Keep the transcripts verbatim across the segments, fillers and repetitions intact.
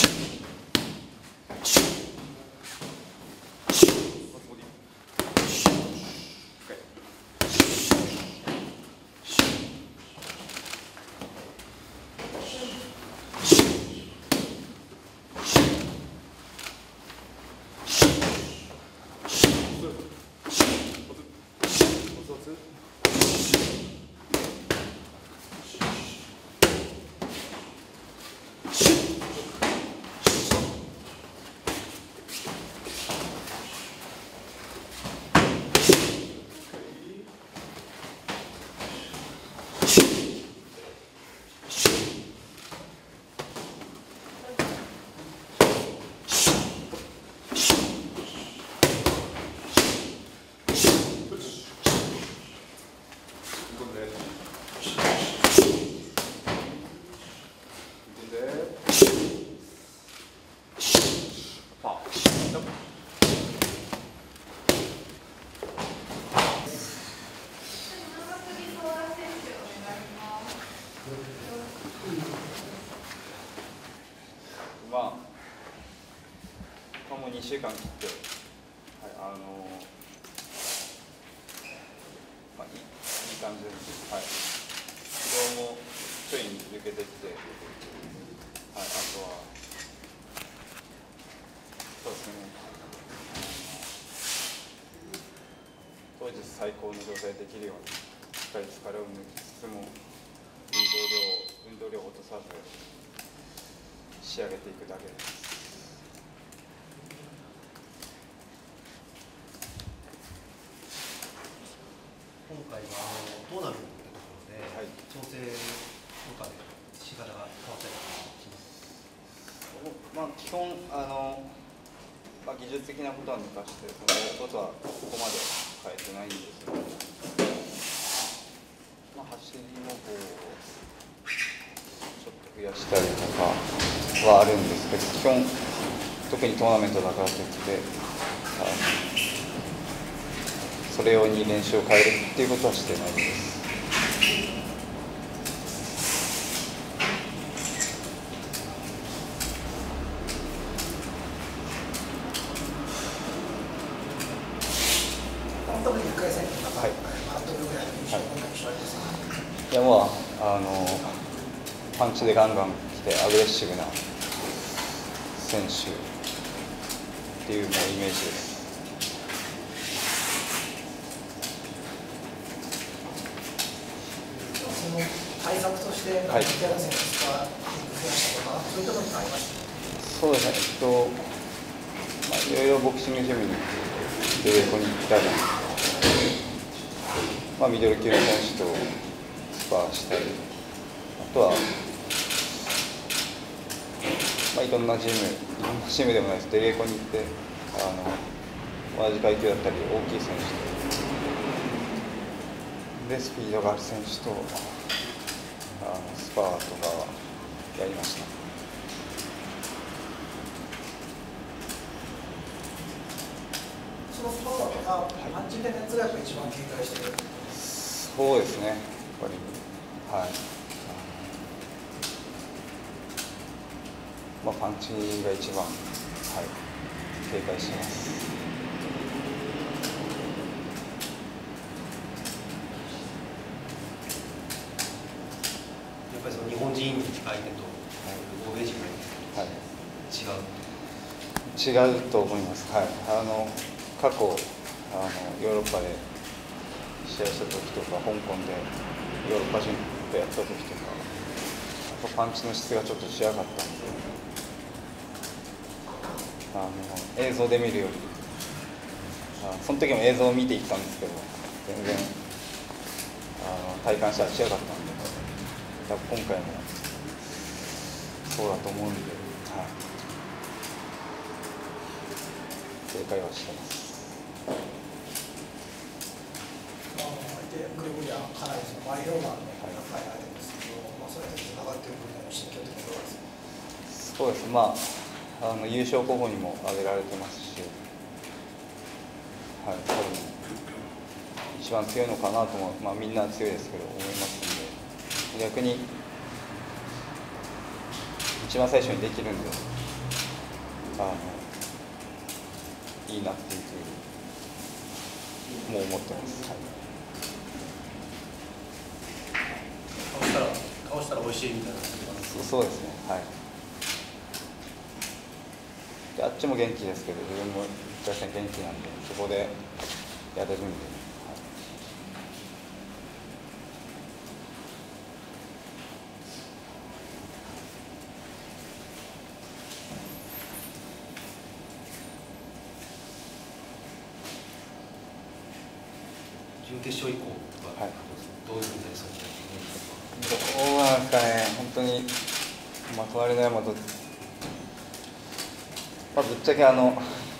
まあ、もうにしゅうかん切って、はい、あのまあ、いい、いい感じです。はい。疲労もちょい抜けてきて、はい、あとは、そうですね、当日最高の状態できるように、しっかり疲れを抜きつつも、運動量、運動量を落とさず、仕上げていくだけです。 今回はあのトーナメントというところで、はい、調整とかで仕方が変わったりします。 まあ、基本あの、まあ、技術的なことは抜かしてそのことはここまで変えてないんですけど、まあ、走りの方をちょっと増やしたりとかはあるんですけど、基本特にトーナメントだからといってあのそれ用に練習を変えるっていうことはしてないです。 特にいっかい戦の中、はい、どれぐらいの印象、どんな印象ありますか？ いや、もうあのパンチでガンガン来てアグレッシブな選手っていうのイメージです。 その対策として、はい、手当選手が増やしたとか、そういったことってありました？ そうですね、えっと、まあ、いろいろボクシングジムに出稽古に行ったり、まあ、ミドル級の選手とスパーしたり、あとは、まあ、いろんなジム、いろんなジムでもないです、出稽古に行って、あの同じ階級だったり、大きい選手と、で、スピードがある選手と、あのスパーとかはやりました。 そのスパーとか、パンチで熱がやっぱ一番警戒してる。 そうですね、やっぱり、はい。まあ、パンチが一番、はい、警戒してます。 やっぱりその日本人相手と欧米人の相手と違う、 はい、違うと思います。はい、あの過去あのヨーロッパで試合した時とか、香港でヨーロッパ人とやった時とか、パンチの質がちょっと違かったんで、あの映像で見るより、あその時も映像を見ていったんですけど、全然あの体感したら違かったんで、多分今回もそうだと思うんで、はい、正解はしてます。 グルグリアかなりそのマイローマンの高い相手ですけど、まあ、それとつながっている分野の心境的にどうですか？ そうです、まあ、あの優勝候補にも挙げられてますし、はい、多分一番強いのかなとも、まあ、みんな強いですけど思いますので、逆に一番最初にできるんで、 あのいいなっていうふうにもう思ってます。はい倒したら倒したら美味しいみたいな。 そ, そうですね。はい。であっちも元気ですけど、自分もいっかい戦元気なんで、そこでやれるんで、はい、 準決勝以降は、 はい、 どういうふうになりそうですか。 どうなんですかね、本当に、まあ、隣の山と、まあ、ぶっちゃけあの、なんか、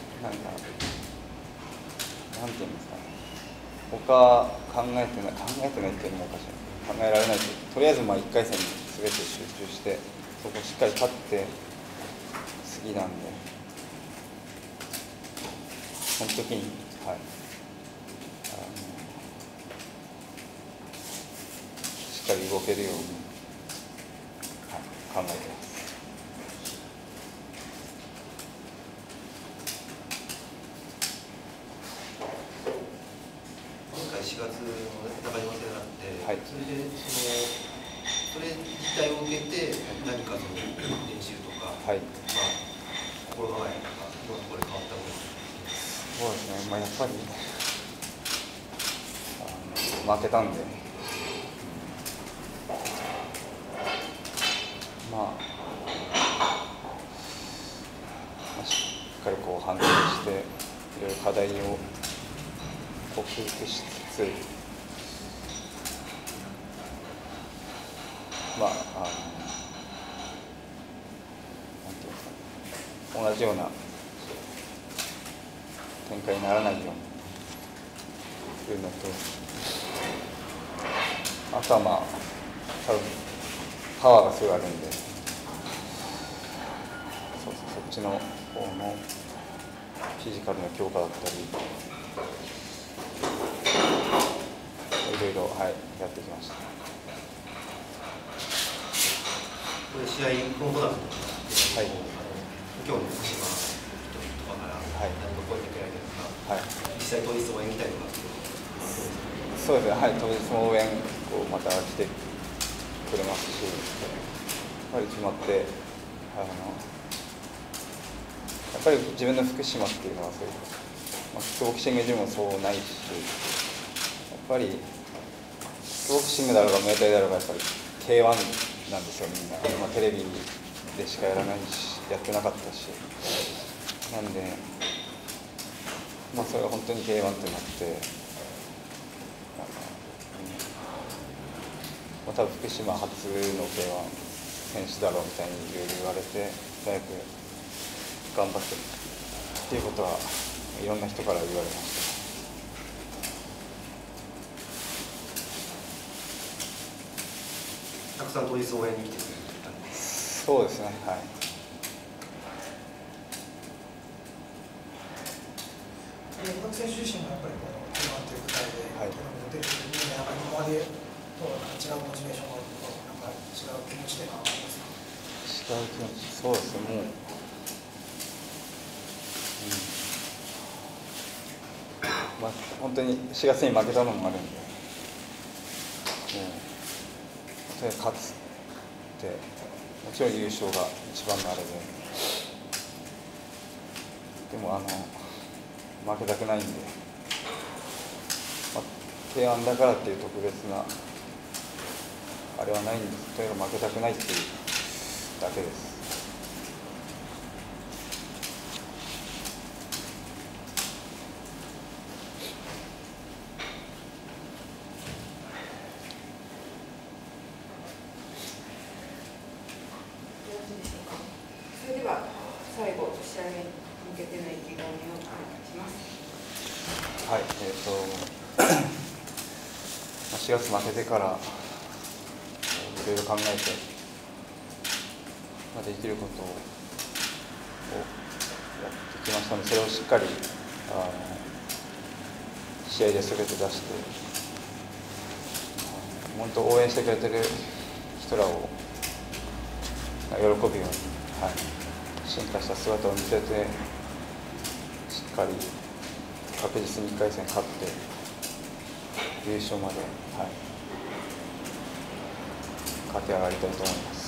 なんていうんですかね、他考えてない、考えてないっていうのもおかしい、考えられないけど、とりあえずまあいっかい戦にすべて集中して、そこをしっかり勝って次なんで、その時に、はい、あのしっかり動けるように、はい、考えてます。 しがつの中島戦があって、 はい、 それでそのそれ自体を受けて何かその練習とか、 はい、 まあ、心構えとかいろんなところで変わったことですか。 そうですね、まあ、やっぱりあの負けたんで、まあ、まあ、しっかりこう反省していろいろ課題を克服しつつ、まあ、あのなんていうんですかね、同じような展開にならないようにというのと、あとはまあ多分パワーがすごいあるんで、そうそう、そっちの方のフィジカルの強化だったり、いろいろ、はい、やってきました。 これ試合今後だと、 はい、 今日の福島とかから何か声かけられるとか、はい、実際当日応援みたいとか。 そうですね、はい、当日も応援こうまた来てくれますし、やっぱり決まってあのやっぱり自分の福島っていうのはそういう、まあ、キックボクシングジムもそうないし、やっぱりキックボクシングだろうがムエタイだろうがやっぱり ケーワン なんですよ、みんな。まあ、テレビでしかやらないし、やってなかったし、なんで、まあ、それが本当に ケーワン ってなって、まあ、多分福島初の ケーワン 選手だろうみたいにいろいろ言われて、早く頑張ってっていうことはいろんな人から言われました。 たくさん当日応援に来てくれる。 そうですね、はい。 各選手自身もやっぱりこのケーワンという舞台で、はい、出てる時になんか今までとは違うモチベーションがあるとか、なんか違う気持ちではありますか。 違う気持ち、そうですね、もう、うん、まあ本当にしがつに負けたのもあるんで、もうとにかく勝つって、もちろん優勝が一番のあれで、でもあの負けたくないんで、まあ、ケーワン だからっていう特別なあれはないんです。とにかく負けたくないっていうだけです。 それでは最後仕上げに向けての意気込みをお願いします。 はい、えーとしがつ負けてからいろいろ考えて、まあ、できることをやってきましたので、それをしっかりあの試合で全て出して、本当応援してくれてる人らを喜ぶように、はい、し進化した姿を見せて、しっかり確実にいっかい戦勝って優勝まで、はい、駆け上がりたいと思います。